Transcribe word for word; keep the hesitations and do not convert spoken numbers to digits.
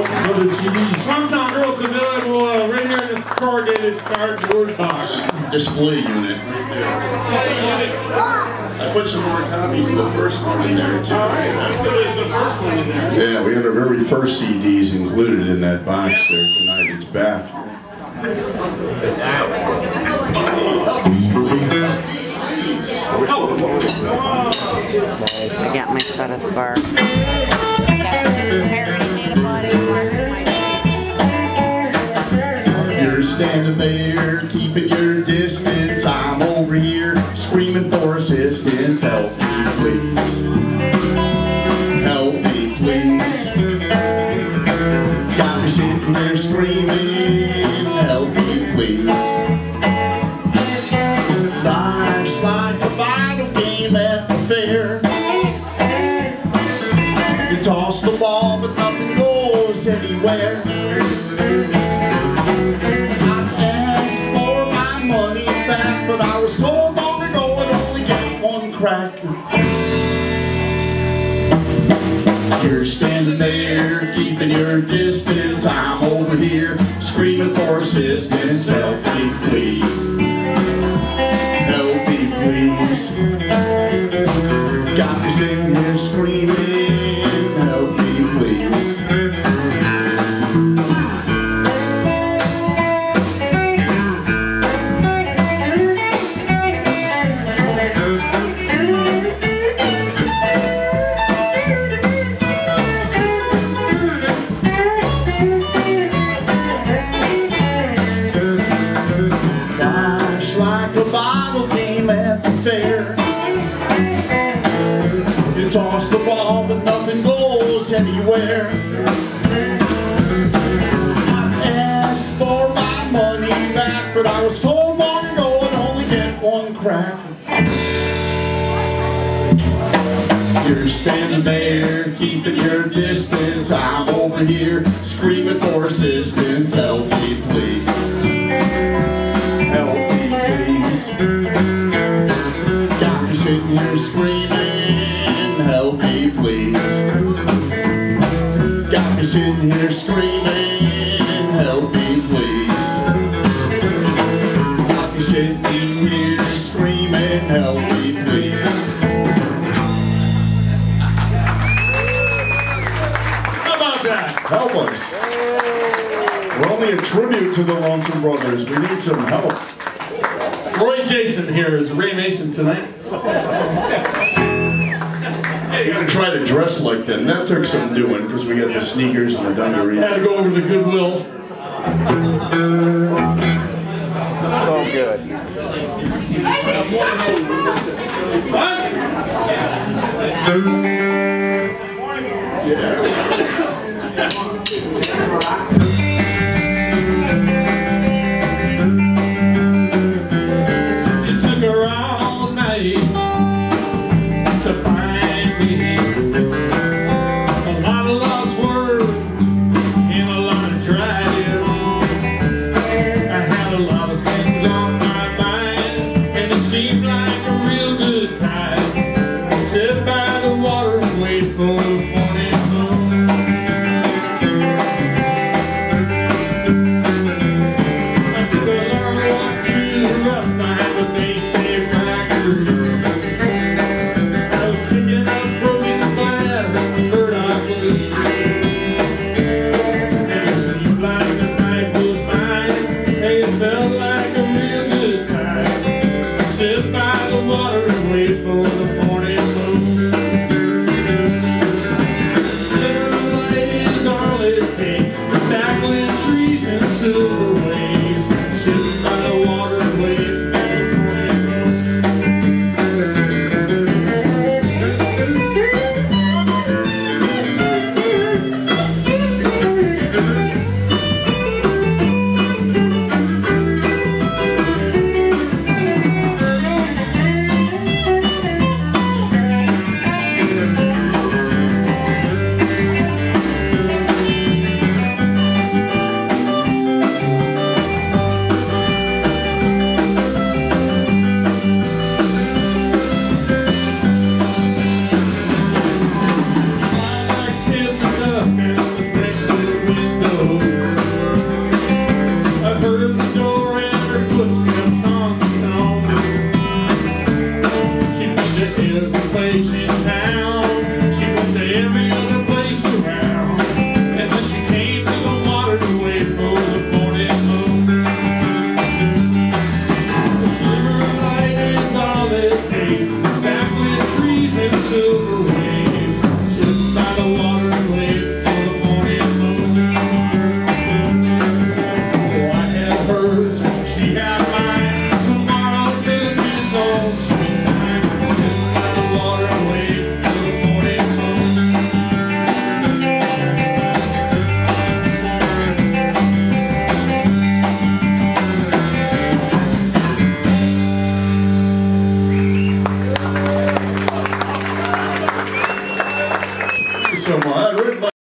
some other C Ds. Swantown Girls available uh, right here in the corrugated cardboard box. Display unit right there. I put some more copies of the first one in there too. All right, that's good. It's the first one in there. Yeah, we had our very first C Ds included in that box there tonight. It's back. I got my set at the bar. You're standing there, keeping your distance. I'm over here, screaming for assistance. Help me, please. Help me, please. Got me sitting here screaming. Help me, please. Life's like a vital game at the fair. You toss the ball, but nothing goes anywhere. But I was told long ago I'd only get one crack. You're standing there, keeping your distance. I'm over here, screaming for assistance. Help me, please. Help me, please. Got me sitting here screaming. Help me, please. You toss the ball, but nothing goes anywhere. I asked for my money back, but I was told long ago I'd only get one crack. You're standing there, keeping your distance. I'm over here, screaming for assistance. Help me, please. Help me, please. Got me sitting here screaming, help me please. Got me sitting here screaming, help me please. Got me sitting here screaming, help me please. How about that? Help us. We're only a tribute to the Lonesome Brothers. We need some help. Roy Jason here is Ray Mason tonight. Hey, you gotta try to dress like them. That took some doing because we got the sneakers and the dungarees. Had to go over to Goodwill. So good. What? Yeah. Ladies, all it takes.